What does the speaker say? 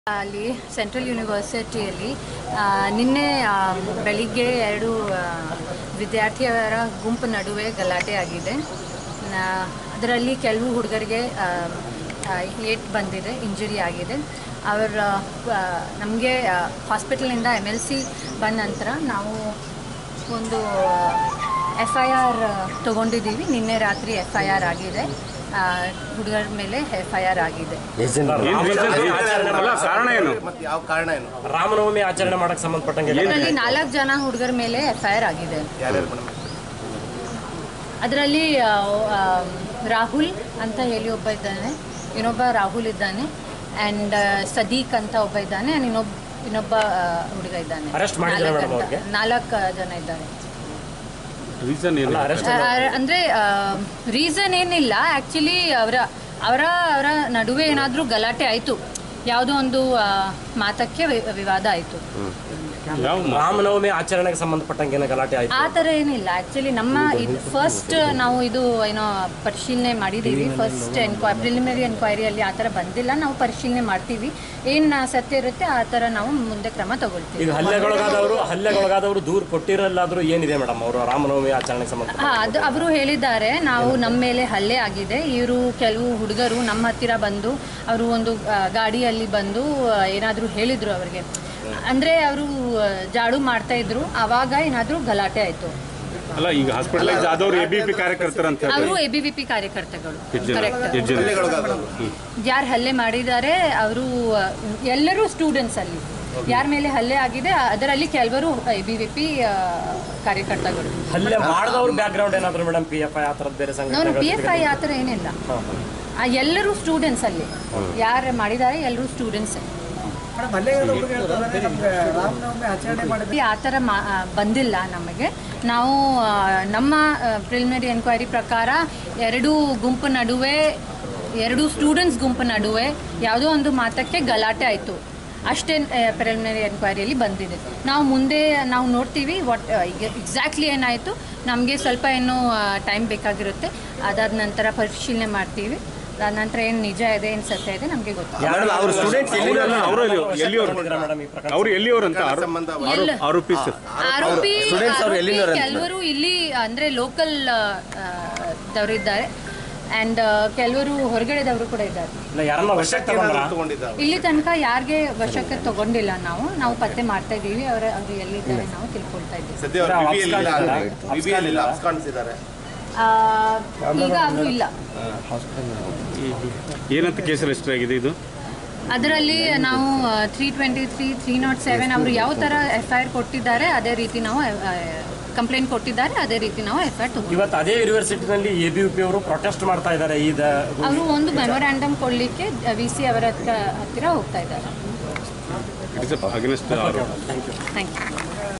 ಅಲ್ಲಿ ಸೆಂಟ್ರಲ್ ಯೂನಿವರ್ಸಿಟಿಯಲ್ಲಿ ನಿನ್ನೆ ಬೆಳಿಗ್ಗೆ ಎರಡು ವಿದ್ಯಾರ್ಥಿಯರ ಗುಂಪು ನಡುವೆ ಗಲಾಟೆ ಆಗಿದೆ. ಅದರಲ್ಲಿ ಕೆಲವು ಹುಡುಗರಿಗೆ ಏಟ್ ಬಂದಿದೆ, ಇಂಜುರಿ ಆಗಿದೆ. ನಮಗೆ ಹಾಸ್ಪಿಟಲಿಂದ MLC ಬಂದ ನಂತರ ನಾವು ಒಂದು FIR ತಗೊಂಡಿದ್ದೀವಿ. ನಿನ್ನೆ ರಾತ್ರಿ FIR ಆಗಿದೆ, ಹುಡುಗರ ಮೇಲೆ FIR ಆಗಿದೆ. ರಾಮನವಮಿ ಆಚರಣೆ ಮಾಡಕ್ಕೆ ಸಂಬಂಧಪಟ್ಟಂಗೆ ಅದರಲ್ಲಿ 4 ಜನ ಹುಡುಗರ ಮೇಲೆ FIR ಆಗಿದೆ. ಅದರಲ್ಲಿ ರಾಹುಲ್ ಅಂತ ಹೇಳಿ ಒಬ್ಬ ಇದ್ದಾನೆ, ಇನ್ನೊಬ್ಬ ರಾಹುಲ್ ಇದ್ದಾನೆ, ಆ್ಯಂಡ್ ಸದೀಕ್ ಅಂತ ಒಬ್ಬ ಇದ್ದಾನೆ, ಇನ್ನೊಬ್ಬ ಹುಡುಗ ಇದ್ದಾನೆ. 4 ಜನ ಇದ್ದಾರೆ. ಅಂದ್ರೆ ರೀಸನ್ ಏನಿಲ್ಲ, ಆ್ಯಕ್ಚುಲಿ ಅವರ ನಡುವೆ ಏನಾದರೂ ಗಲಾಟೆ ಆಯಿತು, ಯಾವುದೋ ಒಂದು ಮಾತಕ್ಕೆ ವಿವಾದ ಆಯಿತು. ರಾಮನವಮಿ ಆಚರಣೆಗೆ ಸಂಬಂಧಪಟ್ಟಂಗೆ ಗಲಾಟೆ ಆಯಿತು ಆ ಥರ ಏನಿಲ್ಲ. ಆ್ಯಕ್ಚುಲಿ ನಮ್ಮ ಫಸ್ಟ್ ನಾವು ಇದು ಏನೋ ಪರಿಶೀಲನೆ ಮಾಡಿದ್ದೀವಿ. ಫಸ್ಟ್ ಪ್ರಿಲಿಮಿನರಿ ಎನ್ಕ್ವೈರಿಯಲ್ಲಿ ಆ ಥರ ಬಂದಿಲ್ಲ. ನಾವು ಪರಿಶೀಲನೆ ಮಾಡ್ತೀವಿ, ಏನು ಸತ್ಯ ಇರುತ್ತೆ ಆ ಥರ ನಾವು ಮುಂದೆ ಕ್ರಮ ತಗೊಳ್ತೀವಿ. ಈಗ ಹಲ್ಲೆಗೊಳಗಾದವರು ದೂರು ಕೊಟ್ಟಿರಲ್ಲಾದರೂ ಏನಿದೆ ಮೇಡಮ್ ಅವರು ರಾಮನವಮಿ ಆಚರಣೆಗೆ ಸಂಬಂಧ? ಅದು ಅವರು ಹೇಳಿದ್ದಾರೆ, ನಾವು ನಮ್ಮ ಮೇಲೆ ಹಲ್ಲೆ ಆಗಿದೆ, ಇವರು ಕೆಲವು ಹುಡುಗರು ನಮ್ಮ ಹತ್ತಿರ ಬಂದು ಅವರು ಒಂದು ಗಾಡಿಯಲ್ಲಿ ಬಂದು ಏನಾದರೂ ಹೇಳಿದರು ಅವರಿಗೆ, ಅಂದರೆ ಅವರು ಜಾಡು ಮಾಡ್ತಾ ಇದ್ರು, ಆವಾಗ ಏನಾದರೂ ಗಲಾಟೆ ಆಯಿತು. ಅಲ್ಲ, ಈಗ ಹಾಸ್ಪಿಟಲೈಸ್ ಆದವರು ABVP ಕಾರ್ಯಕರ್ತರು ಅಂತ ಅವರು ABVP ಕಾರ್ಯಕರ್ತಗಳು. ಯಾರು ಹಲ್ಲೆ ಮಾಡಿದ್ದಾರೆ ಅವರು ಎಲ್ಲರೂ ಸ್ಟೂಡೆಂಟ್ಸ್. ಅಲ್ಲಿ ಯಾರ ಮೇಲೆ ಹಲ್ಲೆ ಆಗಿದೆ ಅದರಲ್ಲಿ ಕೆಲವರು ABVP ಕಾರ್ಯಕರ್ತಗಳು. ಹಲ್ಲೆ ಮಾಡಿದವರು ಬ್ಯಾಕ್ಗ್ರೌಂಡ್ ಏನಾದರೂ ಮೇಡಮ್ PFI ಆ ಥರದ್ದು ಬೇರೆ ಸಂಘಟನೆ? PFI ಆ ಥರ ಏನಿಲ್ಲ, ಎಲ್ಲರೂ ಸ್ಟೂಡೆಂಟ್ಸ್. ಅಲ್ಲಿ ಯಾರು ಮಾಡಿದ್ದಾರೆ ಎಲ್ಲರೂ ಸ್ಟೂಡೆಂಟ್ಸ್. ಆ ಥರ ಬಂದಿಲ್ಲ ನಮಗೆ. ನಾವು ನಮ್ಮ ಪ್ರಿಲಿಮಿನರಿ ಎನ್ಕ್ವೈರಿ ಪ್ರಕಾರ ಎರಡು ಸ್ಟೂಡೆಂಟ್ಸ್ ಗುಂಪು ನಡುವೆ ಯಾವುದೋ ಒಂದು ಮಾತಕ್ಕೆ ಗಲಾಟೆ ಆಯಿತು ಅಷ್ಟೇ. ಪ್ರಿಲಿಮಿನರಿ ಎನ್ಕ್ವೈರಿಯಲ್ಲಿ ಬಂದಿದೆ. ನಾವು ಮುಂದೆ ನೋಡ್ತೀವಿ ಎಕ್ಸಾಕ್ಟ್ಲಿ ಏನಾಯಿತು. ನಮಗೆ ಸ್ವಲ್ಪ ಏನೋ ಟೈಮ್ ಬೇಕಾಗಿರುತ್ತೆ, ಅದಾದ ನಂತರ ಪರಿಶೀಲನೆ ಮಾಡ್ತೀವಿ. ಅದಾದ ನಂತರ ಏನು ನಿಜ ಇದೆ ಏನು ಸತ್ಯ ಇದೆ ನಮಗೆ ಗೊತ್ತಿಲ್ಲ. ಆರೋಪಿ ಕೆಲವರು ಇಲ್ಲಿ ಅಂದರೆ ಲೋಕಲ್ ದವರಿದ್ದಾರೆ, ಆ್ಯಂಡ್ ಕೆಲವರು ಹೊರಗಡೆದವರು ಕೂಡ ಇದ್ದಾರೆ. ಇಲ್ಲಿ ತನಕ ಯಾರಿಗೆ ವಶಕ್ಕೆ ತಗೊಂಡಿಲ್ಲ. ನಾವು ಪತ್ತೆ ಮಾಡ್ತಾ ಇದ್ದೀವಿ, ಅವರು ಎಲ್ಲಿದ್ದಾರೆ ನಾವು ತಿಳ್ಕೊಳ್ತಾ ಇದ್ದೀವಿ. ಈಗ ಅವರು ಇಲ್ಲ. ಏನಂತ ಕೇಸ್ ರಿಜಿಸ್ಟರ್ ಆಗಿದೆ ಇದು? ಅದರಲ್ಲಿ ನಾವು 323, 307 ಅವರು ಯಾವ ಥರ FIR ಕೊಟ್ಟಿದ್ದಾರೆ ಅದೇ ರೀತಿ ನಾವು ಕಂಪ್ಲೇಂಟ್ ಕೊಟ್ಟಿದ್ದಾರೆ, ಅದೇ ರೀತಿ ನಾವು FIR ತಗೊಂಡು. ಇವತ್ತು ಅದೇ ಯೂನಿವರ್ಸಿಟಿನಲ್ಲಿ ABVP ಅವರು ಪ್ರೊಟೆಸ್ಟ್ ಮಾಡ್ತಾ ಇದ್ದಾರೆ. ಅವರು ಒಂದು ಮೆಮೊರಾಂಡಮ್ ಕೊಡಲಿಕ್ಕೆ VC ಅವರ ಹತ್ತಿರ ಹೋಗ್ತಾ ಇದ್ದಾರೆ. Thank you.